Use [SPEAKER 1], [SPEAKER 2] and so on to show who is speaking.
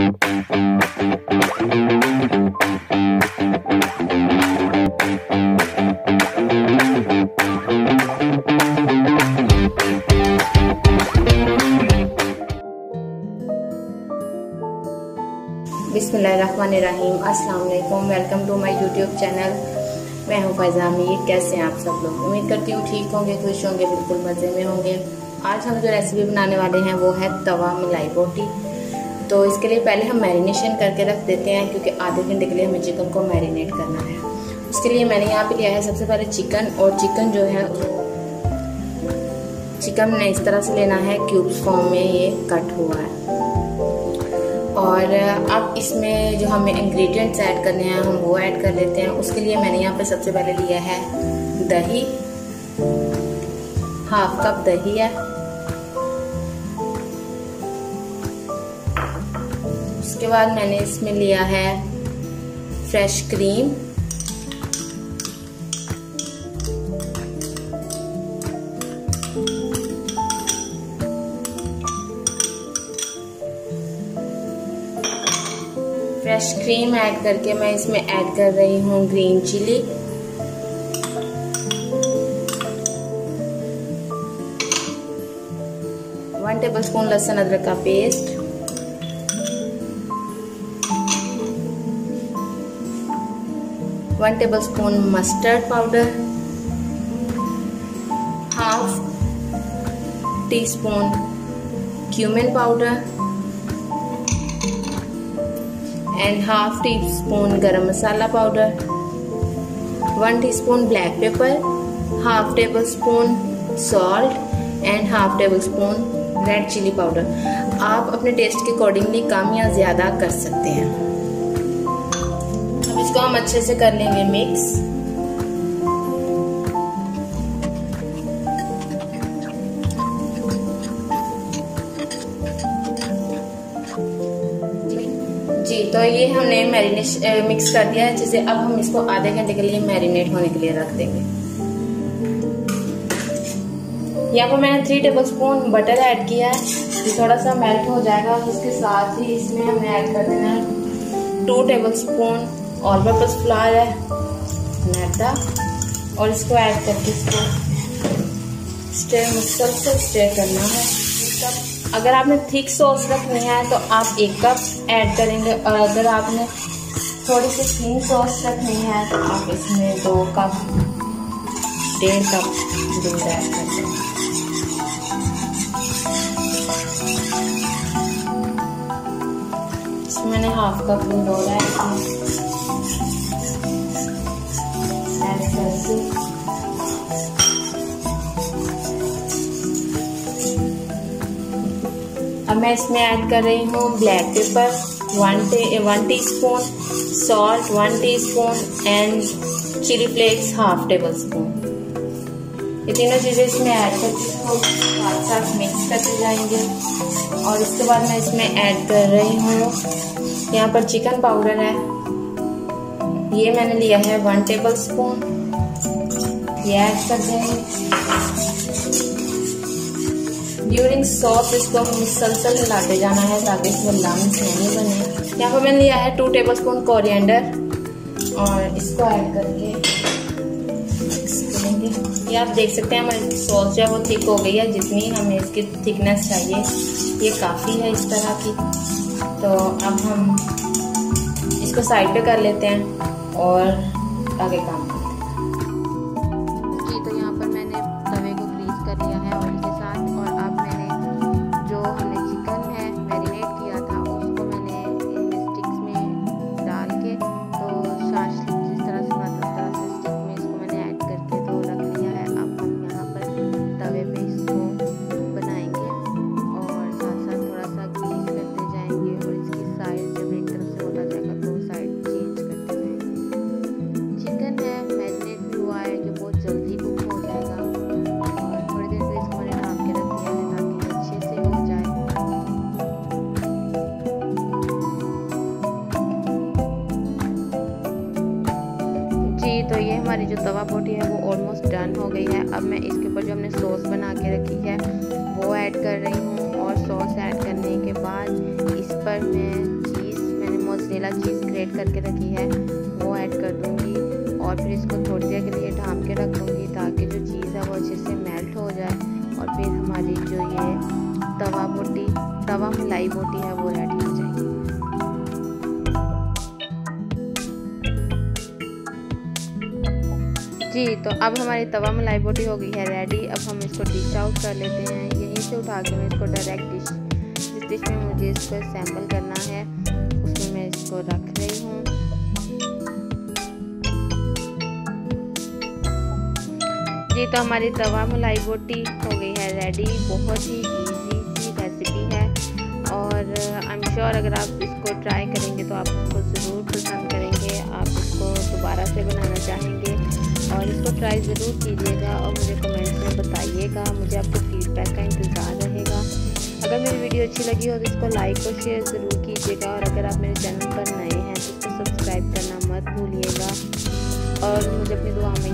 [SPEAKER 1] बिस्मिल्लाहिर्रहमानिर्रहीम। अस्सलाम वालेकुम। Welcome to my YouTube channel. मैं हूँ फ़ैज़ा मीर। कैसे हैं आप सब लोग? उम्मीद करती हूँ ठीक होंगे, खुश होंगे, बिल्कुल मज़े में होंगे। आज हम जो रेसिपी बनाने वाले हैं वो है तवा मलाई बोटी। तो इसके लिए पहले हम मैरिनेशन करके रख देते हैं, क्योंकि आधे घंटे के लिए हमें चिकन को मैरिनेट करना है। उसके लिए मैंने यहाँ पे लिया है सबसे पहले चिकन, और चिकन जो है चिकन ने इस तरह से लेना है, क्यूब्स फॉर्म में ये कट हुआ है। और अब इसमें जो हमें इंग्रेडिएंट्स ऐड करने हैं हम वो ऐड कर लेते हैं। उसके लिए मैंने यहाँ पे सबसे पहले लिया है दही, हाफ कप दही है। उसके बाद मैंने इसमें लिया है fresh cream, fresh cream add करके मैं इसमें ऐड कर रही हूँ ग्रीन चिली, वन टेबलस्पून लहसुन अदरक का paste, one tablespoon mustard powder, half teaspoon cumin powder and half teaspoon garam masala powder, 1 teaspoon black pepper, half tablespoon salt and half tablespoon red chili powder। आप अपने test के accordingly कम या ज़्यादा कर सकते हैं। अब इसको हम अच्छे से कर लेंगे मिक्स। जी, तो ये हमने मैरिनेशन मिक्स कर दिया है, जिसे अब हम इसको आधे घंटे के लिए मैरिनेट होने के लिए रख देंगे। यहाँ पर मैंने 3 टेबलस्पून बटर ऐड किया है, ये थोड़ा सा मेल्ट हो जाएगा। उसके साथ ही इसमें हमने ऐड कर देना है 2 टेबलस्पून ऑल पर्पस फ्लावर है मैदा, और इसको ऐड करके इसको मुसलसल स्टर करना है। अगर आपने थिक सॉस रखनी है तो आप 1 कप ऐड करेंगे, और अगर आपने थोड़ी सी थिन सॉस रखनी है तो आप इसमें 2 कप 1.5 कप दूध ऐड कर देंगे। इसमें मैंने हाफ कप दूध और ऐड करके अब मैं इसमें ऐड कर रही हूँ black pepper 1 teaspoon, salt 1 teaspoon and chilli flakes half tablespoon. ये तीनों चीज़ें इसमें ऐड करके इसको साथ साथ मिक्स करते जाएंगे। और इसके बाद मैं इसमें ऐड कर रही हूँ, यहाँ पर चिकन पाउडर है, ये मैंने लिया है 1 टेबल स्पून, ये ऐड कर देंगे। ड्यूरिंग सॉस इसको मुसलसल मिलाते जाना है ताकि इसमें लम्स नहीं बने। यहाँ पर मैंने लिया है 2 टेबलस्पून कोरिएंडर, और इसको ऐड करके मिक्स करेंगे। ये आप देख सकते हैं हमारी सॉस जो है वो थिक हो गई है। जितनी हमें इसकी थिकनेस चाहिए ये काफ़ी है इस तरह की। तो अब हम इसको साइड पे कर लेते हैं और आगे काम करते हैं। जी, तो यहाँ पर मैंने तवे को ग्रीस कर लिया है ऑयल के साथ, और अब मैंने जो हमने चिकन है मैरिनेट किया था उसको मैंने इन स्टिक्स में डाल के, तो शाश जिस तरह से मतलब तरह से स्टिक में इसको मैंने ऐड करके तो रख लिया है। अब हम यहाँ पर तवे पे इसको बनाएंगे और साथ साथ थोड़ा सा ग्रीस करते जाएंगे, और इसकी साइड जब एक तरफ से होता जाएगा तो साइड चेंज करते जाएंगे। चिकन है मैरिनेट भी हुआ है जो बहुत जल्दी कुक हो जाएगा, और थोड़ी देर से इसको मैंने ढाँप के रख दिया है ताकि अच्छे से हो जाए। जी, तो ये हमारी जो तवा बोटी है वो ऑलमोस्ट डन हो गई है। अब मैं इसके ऊपर जो हमने सॉस बना के रखी है वो ऐड कर रही हूँ, और सॉस ऐड करने के बाद इस पर मैं वनीला चीज़ ग्रेट करके रखी है वो ऐड कर दूँगी और फिर इसको थोड़ी देर के लिए ढाँप के रख दूँगी ताकि जो चीज़ है वो अच्छे से मेल्ट हो जाए और फिर हमारी जो ये तवा मलाई बोटी है वो रेडी हो जाएगी। जी तो अब हमारी तवा मलाई बोटी हो गई है रेडी। अब हम इसको डिश आउट कर लेते हैं। यहीं से उठा के मैं इसको डायरेक्ट जिस डिश में मुझे इसको सैम्पल करना है उसमें मैं इसको रख रही हूँ। जी तो हमारी तवा मलाई बोटी हो गई है रेडी। बहुत ही इजी सी रेसिपी है और आई एम श्योर अगर आप इसको ट्राई करेंगे तो आप इसको ज़रूर पसंद करेंगे। आप इसको दोबारा से बनाना चाहेंगे और इसको ट्राई ज़रूर कीजिएगा और मुझे कमेंट्स में बताइएगा। मुझे आपके फीडबैक का इंतज़ार रहेगा। अगर मेरी वीडियो अच्छी लगी हो तो इसको लाइक और शेयर ज़रूर कीजिएगा और अगर आप मेरे चैनल पर नए हैं तो इसको सब्सक्राइब करना मत भूलिएगा और मुझे अपनी दुआ